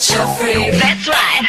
such a freak. That's right.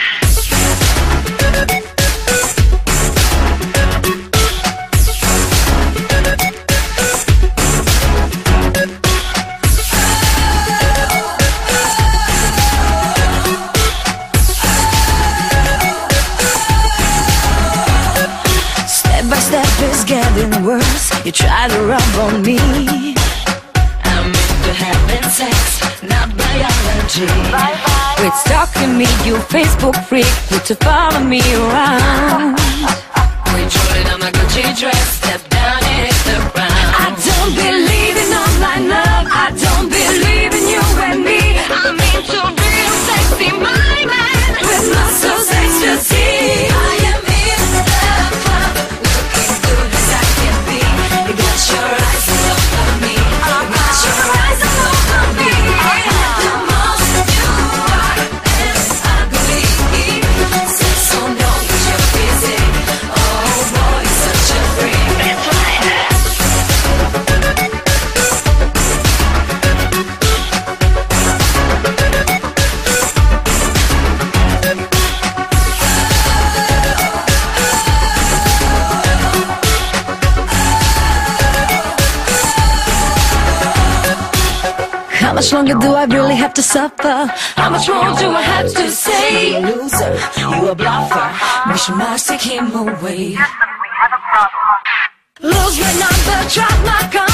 Step by step it's getting worse. You try to rub on me. I'm into having sex, not biology. Bye-bye. Quit stalking me, you Facebook freak. Quit to follow me around. Quit trolling on my Gucci dress. Step down and hit the ground. I don't believe in online love. I don't believe in you and me. I'm into real sexy my man With muscles, ecstasy. I am in the club, looking good as I can be. You got your eyes all over me. You got your eyes all over me. I have the most you are, and ugly. So know that you're busy. Oh boy, such a freak. That's right. How much longer do I really have to suffer? How much more do I have to say? You a loser, you a bluffer. Mission marks, take him away. We have a problem. Lose my number, drop my gun.